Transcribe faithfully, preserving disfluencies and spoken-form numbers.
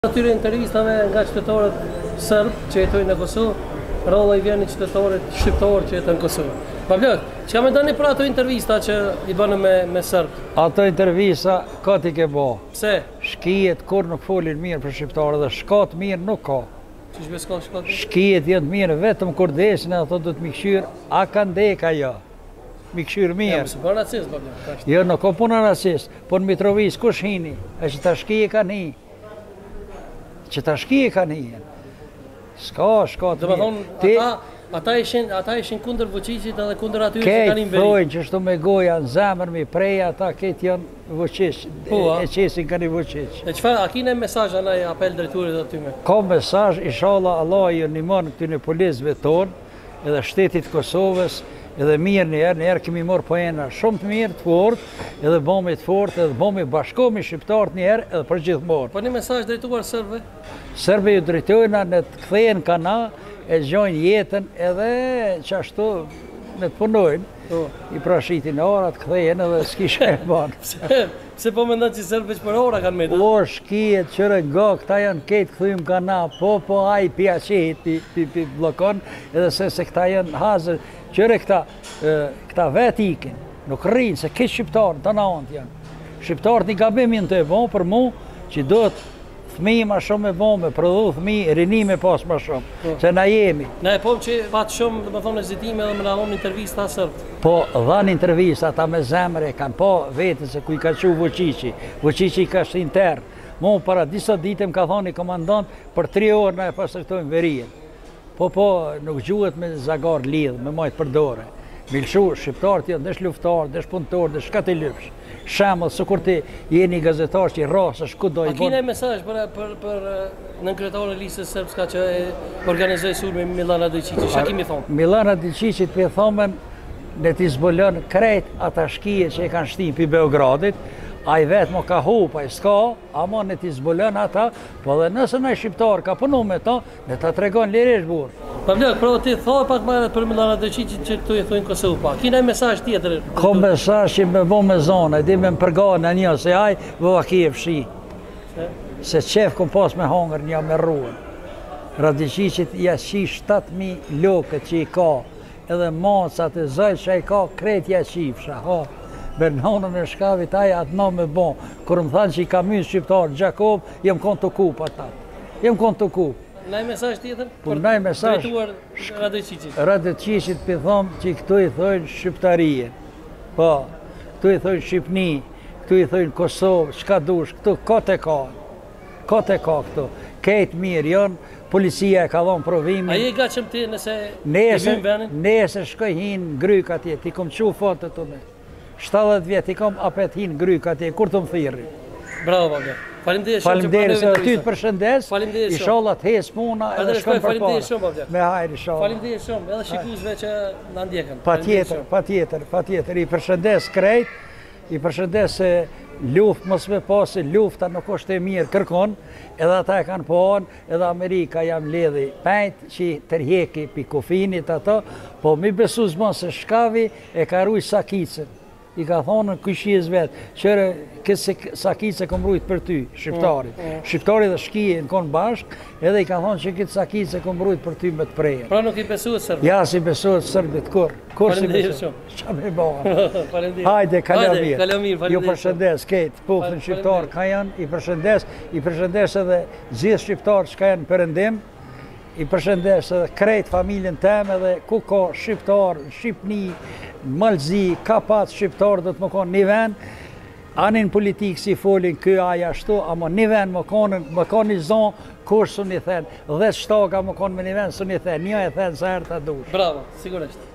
Atyre intervistave nga qytetarët serb që jetojnë në Kosovë, rrolla i vjen qytetarët shqiptarë që jetojnë në Kosovë. Pavlak, çka mendoni për ato intervista që i bënë me me serb? Ato intervista ka ti ke bo. Pse? Shkijet kur nuk folin mirë për shqiptarët dhe shkat mirë nuk ka. Çish me s'ka shkat? Shkijet janë mirë vetëm kur desin ato do të mikshyrë, a kanë deka jo. Mikshyrë mirë. Ja, mos bën racist, Pavlak. Jo, nuk ka puna racist, po në Mitrovic kush hini? E që ta shkije kanë hi. Që ta shkije kanë hi. S'ka, s'ka të Do të mirë. thonë ata ata ishin ata ishin kundër Vučićit edhe kundër atyre që kanë Këtë inveri. thojnë që shtu me goja në zemër mi prej, ata këtë janë Vučić, Po, a? e qesin kanë i Vučić. E çfarë a kine mesazh anaj apel drejturit aty me? Ka mesazh, inshallah Allah ju ndihmon këtyre policëve tonë, edhe shtetit Kosovës, edhe mirë njerë, njerë kemi morë pojena shumë të mirë, të fort, edhe bomi të fort, edhe bomi bashkomi shqiptarët njerë, edhe për gjithmonë. Po një mesazh drejtuar serbëve? Serbe ju drejtojna në të kthehen kana, e gjojnë jetën edhe që ashtu në të punojnë, Po. i prashitin orat, kthehen edhe s'kisha e banë. Pse pse po mendon që serbët që për ora kanë me? O, shkijet, qërë nga, këta janë ketë këthym kana, po, po, a i pja qehit, pi, pi, pi blokon, edhe se se këta janë hazër, qërë këta, e, këta vet ikin, nuk rrinë, se këtë shqiptarë, të naont janë. Shqiptarët një gabimin të e bon për mu, që do të fëmijë ma shumë e bon, me prodhu fëmijë, rinim e pas ma shumë, se na jemi. Na e pom që pat shumë, dhe më thonë, ezitime dhe më na dhonë intervista sërbë. Po, dhanë intervista, ata me zemre, kanë po vetën se ku i ka që Vučići. Vučići ka shtë intern. Mu para disa dite më ka thonë i komandant, për tri orë na e pasërtojmë verien. Po, po, nuk gjuhet me zagar lidhë, me majtë përdore. Milshu, shqiptarët janë, desh luftarë, desh punëtorë, desh ka të lypsh. Shemull, së kur ti jeni gazetar që i rrasësh, ku do i A kine mesazh për, për, për nën kryetarën e listës sërbska që e organizoi sulmin me Milana Dojčić, çka kemi thonë? Milana Dojčićit për thomen, ne t'i zbulon krejt ata shkije që e kanë shtim për Beogradit, a i vetë më ka hupa, i s'ka, ama ne t'i zbulon ata, po dhe nëse në shqiptar ka punu me ta, ne ta tregon lirish burë. Pavlak, pra ti thoi pak më herët për Milana Dojčićin që këtu i thonë Kosovë pa. Kine mesazh tjetër? Ka mesazh që me bo me zonë, e di me më përgane në një, se aj vëva ki e fshi. Se qef kom pas me hangër një me ruën. Dojčićit ja qi shtatë mijë lokët që i ka, edhe macat e zëllë që i ka, krejt ja qifsha, ha. Bernonën e shkavit aja atë na me bon. Kër më thanë që i ka mysë shqiptarë Gjakob, jem konë të kup ata. Jem konë të kup. Naj mesazh tjetër? Po naj mesazh. Drejtuar Radojčićit. Radojčićit për thomë që këtu i thojnë shqiptarije. Po, këtu i thojnë Shqipni, këtu i thojnë Kosovë, qka dush, këtu kote ka. Kote ka këtu. Kejtë mirë janë, policia e ka dhonë provimin. A je gatshëm ti nëse i Nese, vim venin? nese shkoj hinë gryk atje, ti kom qu fotët të me. shtatëdhjetë vjetë i kom apet hinë gryk atje, kur të më thirri. Bravo, Pavlak. Faleminderit shumë. Faleminderit se ty të përshëndes, Faleminderit shumë. inshallah të hes puna Edhe edhe shkon për faleminderit shumë, para. Pavlak. Me hajr inshallah. Faleminderit shumë, edhe shikuesve që na ndjekën. Pa tjetër, pa tjetër, pa tjetër. I përshëndes krejt, i përshëndes se luft mos me pasi, lufta nuk është e mirë kërkon, edhe ata e kanë pohon, edhe Amerika jam ledhi pejt që i tërheki pi kufinit ato, po mi besu zmon se shkavi e ka ruj sakicën. I ka thonë në këshjes vetë, qëre kësë sakicë e kom rujtë për ty, shqiptarit. Shqiptarit dhe shkije në konë bashkë, edhe i ka thonë që këtë sakicë e kom rujtë për ty me të prejën. Pra nuk i besuat sërbë. Ja, si besohet sërbit, kur? Kur si Faleminderit besohet? shumë. Qa me bëha? Faleminderit. Hajde, kalamir. Hajde, kalamir, Ju faleminderit. përshëndes, ketë, pufën Fal- shqiptar faleminderit. ka janë, i përshëndes, i përshëndes edhe gjithë shqiptarë që ka janë përëndim, i përshëndes edhe krejt familjen teme dhe ku ka shqiptar, Shqipni, Malzi, ka pat shqiptar dhe të më konë një ven, anin politikë si folin kë aja ashtu, ama një ven më konë, më konë një zonë, kur së një thënë, dhe shtaka më konë me një ven së një thënë, një e thënë sa herë të dush. Bravo, sigurisht.